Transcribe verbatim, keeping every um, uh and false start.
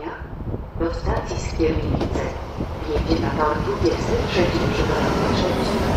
pociągach do stacji Skierniewice. Jedzie na tor dwudziesty trzeci przy drodze trzeciej.